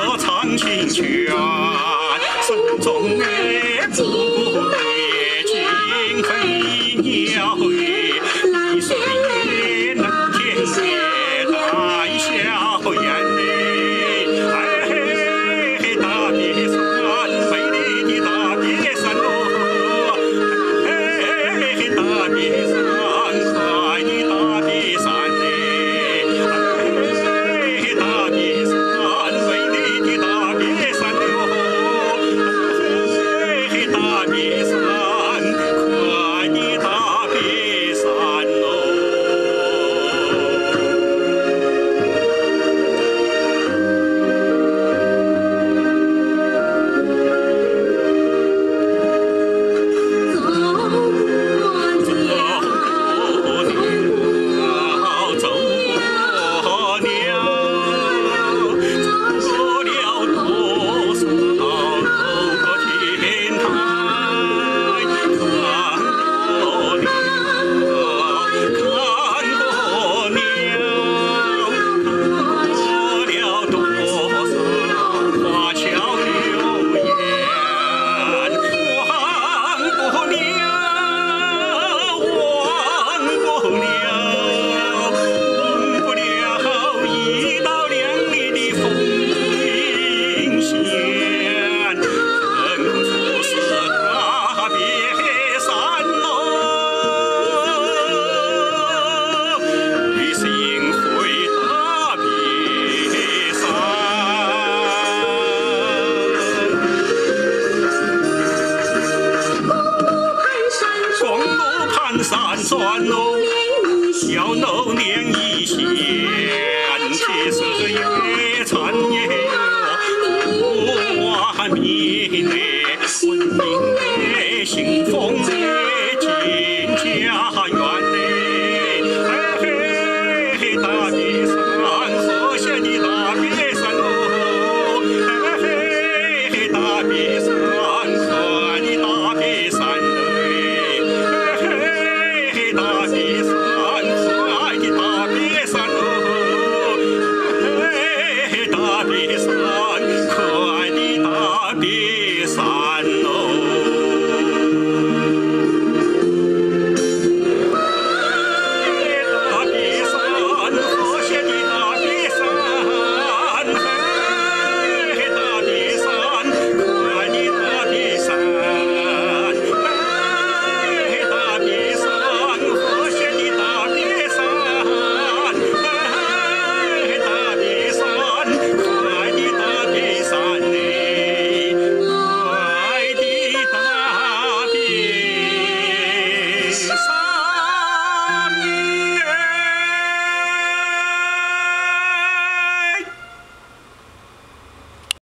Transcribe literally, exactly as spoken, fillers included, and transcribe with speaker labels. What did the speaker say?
Speaker 1: 歌唱清泉，声中月不顾月尽飞鸟语，一岁月能见月，大笑眼泪。哎嘿，大别山，美丽的大别山哦，哎嘿，大别山，可爱的大别山嘞，哎，大别山，美丽的大别山哟，哎，大别山，可爱的大别山喽。走过了，走过了多少个天台，看过了，看过了，看过了多少花桥流言，忘不了，忘不了。忘不了一道亮丽的风铃线，认不出是大别山喽，一心回大别山。公路盘山转喽，小楼连一线，其实也残也不完美嘞，文明嘞，幸福嘞，进家园嘞，哎嘿，大别山，和谐的大别山喽，哎嘿，大别